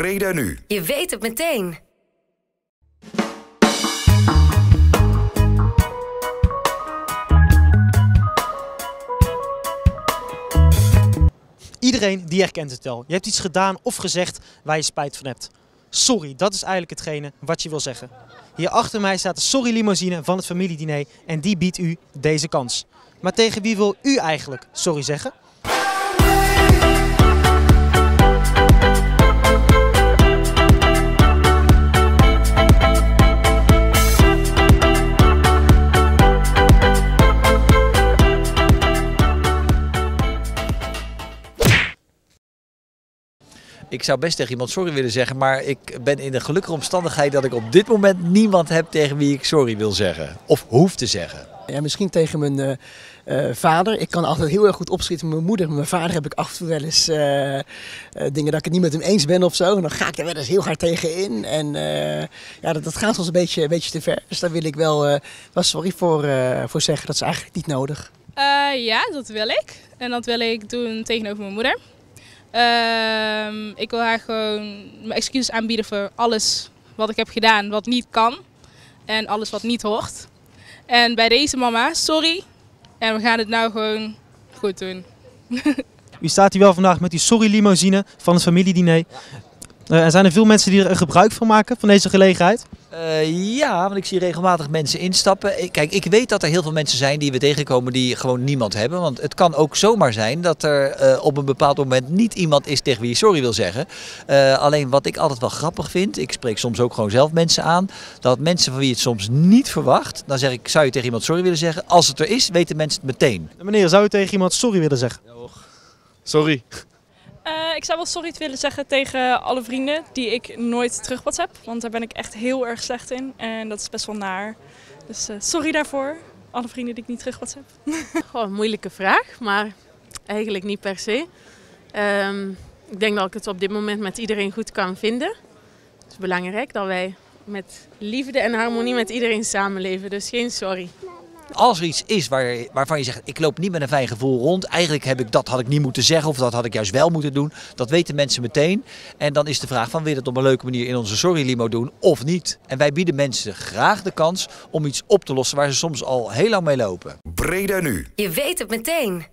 Breda nu. Je weet het meteen. Iedereen die herkent het wel. Je hebt iets gedaan of gezegd waar je spijt van hebt. Sorry, dat is eigenlijk hetgene wat je wil zeggen. Hier achter mij staat de Sorry Limousine van het familiediner en die biedt u deze kans. Maar tegen wie wil u eigenlijk sorry zeggen? Ik zou best tegen iemand sorry willen zeggen, maar ik ben in de gelukkige omstandigheid dat ik op dit moment niemand heb tegen wie ik sorry wil zeggen. Of hoef te zeggen. Ja, misschien tegen mijn vader. Ik kan altijd heel erg goed opschieten met mijn moeder. Met mijn vader heb ik af en toe wel eens dingen dat ik het niet met hem eens ben of zo. En dan ga ik er wel eens heel hard tegen in. En ja, dat gaat soms een beetje te ver. Dus daar wil ik wel sorry voor zeggen. Dat is eigenlijk niet nodig. Ja, dat wil ik. En dat wil ik doen tegenover mijn moeder. Ik wil haar gewoon mijn excuses aanbieden voor alles wat ik heb gedaan wat niet kan. En alles wat niet hoort. En bij deze mama, sorry. En we gaan het nou gewoon goed doen. U staat hier wel vandaag met die Sorry Limousine van het familiediner. Er zijn er veel mensen die er gebruik van maken van deze gelegenheid? Ja, want ik zie regelmatig mensen instappen. Kijk, ik weet dat er heel veel mensen zijn die we tegenkomen die gewoon niemand hebben. Want het kan ook zomaar zijn dat er op een bepaald moment niet iemand is tegen wie je sorry wil zeggen. Alleen wat ik altijd wel grappig vind, ik spreek soms ook gewoon zelf mensen aan, dat mensen van wie je het soms niet verwacht, dan zeg ik, zou je tegen iemand sorry willen zeggen? Als het er is, weten mensen het meteen. Meneer, zou u tegen iemand sorry willen zeggen? Sorry. Ik zou wel sorry willen zeggen tegen alle vrienden die ik nooit terug WhatsApp. Want daar ben ik echt heel erg slecht in. En dat is best wel naar. Dus sorry daarvoor. Alle vrienden die ik niet terug WhatsApp. Goh, moeilijke vraag, maar eigenlijk niet per se. Ik denk dat ik het op dit moment met iedereen goed kan vinden. Het is belangrijk dat wij met liefde en harmonie met iedereen samenleven. Dus geen sorry. Als er iets is waarvan je zegt, ik loop niet met een fijn gevoel rond. Eigenlijk had ik niet moeten zeggen of dat had ik juist wel moeten doen. Dat weten mensen meteen. En dan is de vraag van, wil je het op een leuke manier in onze Sorry Limo doen of niet? En wij bieden mensen graag de kans om iets op te lossen waar ze soms al heel lang mee lopen. Breda nu. Je weet het meteen.